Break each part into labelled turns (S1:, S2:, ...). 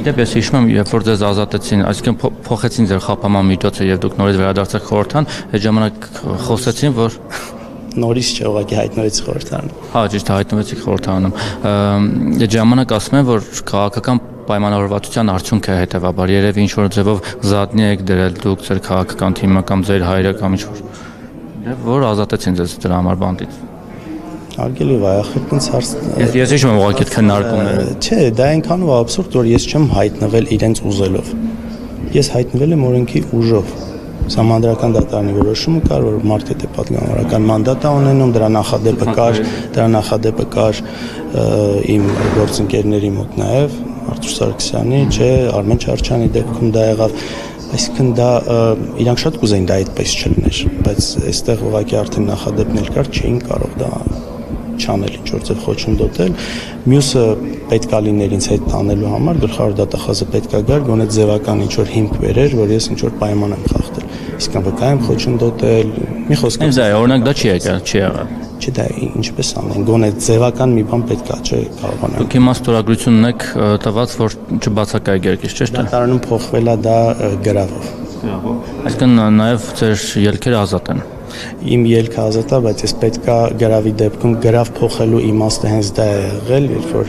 S1: Գիտեք, ես հիշում եմ, երբ որ ձեզ ազատեցին, այսինքն փոխեցին ձեր խափանման միջոցը եւ դուք նորից վերադարձաք խորհրդան, այդ ժամանակ խոսեցին, որ
S2: նորից չէ, ուղղակի հայտնվեցի խորհրդանում։
S1: Հա, ճիշտ հայտնվեցիք խորհրդանում։ Այդ ժամանակ ասում են, որ քաղաքական պայմանավորվածության արդյունք է հետեւաբար, երևի ինչ որ ձևով զատնի եք դրել դուք ձեր քաղաքական թիմը կամ ձեր հայրը կամ ինչ որ ազատեցին ձեզ դրա համար բանտից։
S2: Արգելի վայախելքից հարց։
S1: Ես հիշում եմ ուղղակի այդ քննարկումները։
S2: Չէ, դա այնքանով աբսուրդ, որ ես չեմ հայտնվել իրենց ուզելով։ Ես հայտնվել եմ օրենքի ուժով։ Սահմանադրական դատարանի որոշումը կար, որ մարդ եթե պատգամավորական մանդատ է ունենում, դրա նախադեպը կար իմ գործընկերների մոտ նաև Արթուր Սարգսյանի, չէ, Արմեն Չարչյանի դեպքում դա եղավ, այսինքն դա իրանք շատ կուզեին դա այդպես չլիներ, բայց այստեղ ուղղակի արդեն նախադեպն էլ կար, չէին կարող դա չանել ինչ-որ ձև խոչընդոտել, մյուսը պետք է լիներ ինձ հետ տանելու համար, գլխավոր դատախազը պետք է գար, գոնե ձևական ինչ-որ հիմք բերեր, որ ես ինչ-որ պայման եմ խախտել, իսկ վկա եմ խոչընդոտել, մի խոսքով։
S1: Դա օրինակ դա չի եղել, չի եղել։
S2: Չէ, դա ինչպես անեն, գոնե ձևական մի բան պետք է, չէ, կարողանան։
S1: Դուք հիմա ստորագրություն ունեք տված, որ չբացակայեք երկիր, չէ՞։
S2: Դատարանում փոխվել է դա գրավով։
S1: Այսինքն նաև ձեր ելքերը ազատ են։
S2: Իմ ելքը ազատ է, բայց ես պետք է գրավի դեպքում գրավ փոխելու իմաստը հենց դա է եղել, երբ որ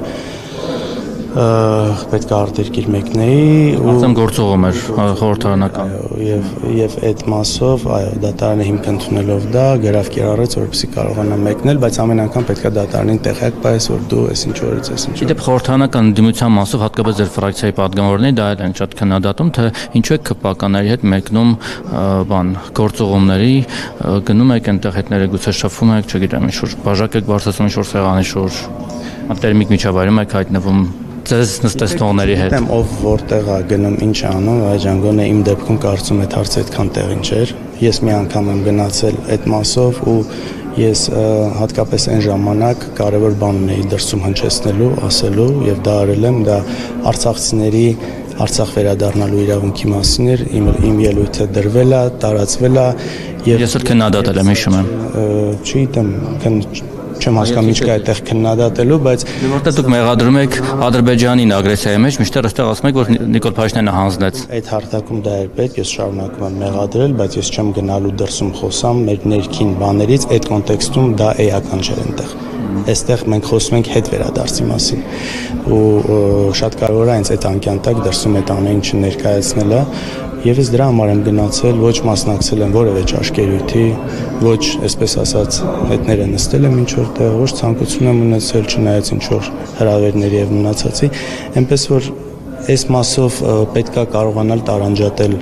S2: պետք է արտերկիր մեկնեի
S1: ու գործողում էր խորհրդարանական
S2: եւ այդ մասով այո դատարանը հիմք ընդունելով դա գրավ կիրառեց որպեսզի կարողանա մեկնել բայց ամեն անգամ պետք է դատարանին տեղյակ պայես որ դու ես ինչ որից ես ինչ
S1: Իդեպ խորհրդարանական դիմության մասով հատկապես ձեր ֆրակցիայի պատգամավորների դա էլ են շատ քննադատում թե ինչու եք ԿՊԱ-կաների հետ մեկնում գործողումների գնում եք այնտեղ հետները գուցե շփվում եք չգիտեմ ինչ որ բաժակ եք բարձրացնում ինչ որ սեղանի շուրջ տերմիկ միջավայրում եք հայտնվում Ձեզ նստեցնողների հետ։
S2: Գիտեմ ով որտեղ է գնում ինչ անում, այջանգոնը իմ դեպքում կարծում եմ հարցը այդքան տեղին չէր։ Ես մի անգամ եմ գնացել այդ մասով ու ես հատկապես այն ժամանակ կարևոր բան ունեի դրսում հնչեցնելու, ասելու եւ դա արել եմ, դա արցախցիների Արցախ վերադառնալու իրավունքի մասին էր, իմ ելույթը դրվել է, տարածվել է
S1: եւ ես էլ քննադատել եմ, հիշում եմ։
S2: Չգիտեմ, չեմ հասկանում ինչ կա այդտեղ քննադատելու, բայց
S1: որտեղ դուք մեղադրում եք Ադրբեջանին ագրեսիայի մեջ, միշտ այստեղ ասում եք, որ Նիկոլ Փաշինյանը հանձնեց։
S2: Այդ հարթակում դա էր պետք, ես շարունակում եմ մեղադրել, բայց ես չեմ գնալու դրսում խոսամ մեր ներքին բաներից, այդ կոնտեքստում դա էական չէր այնտեղ։ Այստեղ մենք խոսում ենք հետ վերադարձի մասին ու շատ կարևոր է հենց այդ անկյան տակ դրսում այդ ամեն ինչը ներկայացնելը եւ ես դրա համար եմ գնացել ոչ մասնակցել եմ որևէ ճաշկերույթի ոչ այսպես ասած հետները նստել եմ ինչ որտեղ ոչ ցանկություն եմ ունեցել չնայած ինչ որ հրավերների եւ մնացածի այնպես որ այս մասով պետքա կարողանալ տարանջատել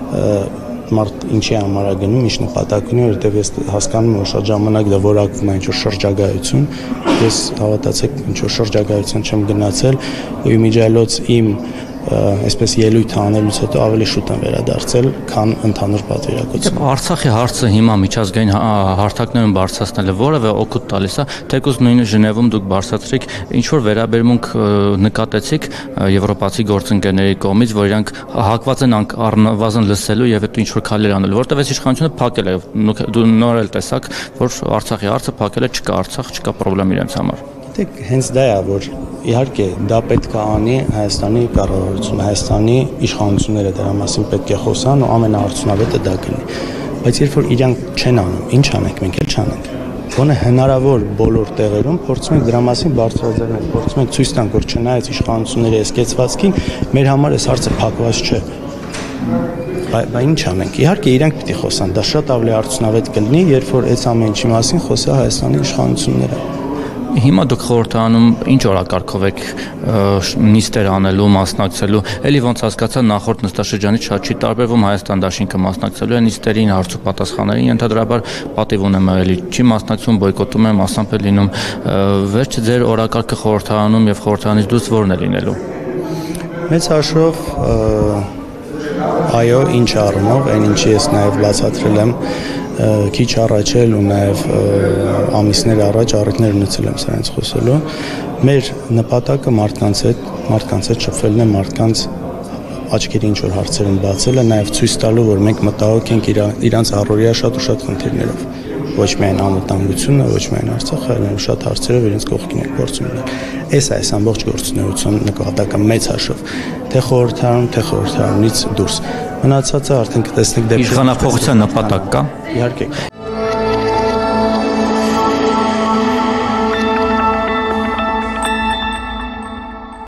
S2: մարդ ինչի համար է գնում, ինչ նպատակ ունի, որովհետև ես հասկանում եմ, որ շատ ժամանակ դա որակվում է ինչ-որ շրջագայություն, ես հավատացեք ինչ-որ շրջագայություն չեմ գնացել ու իմիջիայլոց իմ այսպես ելույթ անելուց հետո ավելի շուտ եմ վերադարձել, քան ընդհանուր պատվիրակություն։
S1: Արցախի հարցը հիմա միջազգային հարթակներում բարձրացնելը որևէ օգուտ տալիս է, թեկուզ նույնը Ժնևում դուք բարձրացրիք, ինչ որ վերաբերմունք նկատեցիք եվրոպացի գործընկերների կողմից, որ իրանք հակված են առնվազն լսելու եւ այդ ինչ որ քայլեր անելու, որտեղ այս իշխանությունը փակել է, դու նոր էլ տեսակ, որ Արցախի հարցը փակել է, չկա Արցախ, չկա խնդրեմ իրենց համար։
S2: Դեք հենց դա է, որ իհարկե դա պետք է անի Հայաստանի կառավարությունը, Հայաստանի իշխանությունները դրա մասին պետք է խոսան ու ամենաարդյունավետը դա կլինի։ Բայց երբ որ իրանք չեն անում, ինչ անենք, մենք էլ չանենք։ Գոնե հնարավոր բոլոր տեղերում փորձում ենք դրա մասին բարձրաձայնել, փորձում ենք ցույց տանք, որ չնայած իշխանությունների ասկեցվածքին, մեր համար այս հարցը փակված չէ։ Բայց ինչ անենք։ Իհարկե իրանք պիտի խոսան, դա շատ ավելի արդյունավետ կլինի, երբ որ այս ամեն ինչի մասին խոսա Հայաստանի իշխանությունները։
S1: Հիմա դուք խորհրդանում ինչ օրակարգով եք նիստեր անելու, մասնակցելու, էլի ոնց հասկացա նախորդ նստաշրջանից շատ չի տարբերվում Հայաստան դաշինքը մասնակցելու է նիստերին, հարց ու պատասխաններին, ընդհանրաբար պատիվ ունեմ էլի չի մասնակցում, բոյկոտում եմ, ասամբ է լինում, վերջը ձեր օրակարգը խորհրդանում եւ խորհրդանից դուրս ո՞րն է լինելու։
S2: Մեծ հաշվով այո, ինչ առումով, այն ինչի ես նաեւ բացատրել եմ քիչ առաջ էլ ու նաև ամիսներ առաջ առիթներ ունեցել եմ սրանից խոսելու մեր նպատակը մարդկանց հետ շփվելն է մարդկանց աչքերի ինչ որ հարցեր են բացելը նաև ցույց տալու որ մենք մտահոգ ենք իրանց առօրյա շատ ու շատ խնդիրներով ոչ միայն անվտանգությունը, ոչ միայն Արցախը, այլ շատ հարցերով իրենց կողքին են գործում լինել։ Այս ամբողջ գործունեություն նկատակը մեծ հաշվով թե խորհրդարանում, թե խորհրդարանից դուրս։ Մնացածը արդեն կտեսնենք
S1: Իշխանափոխության նպատակ կա։
S2: Իհարկե։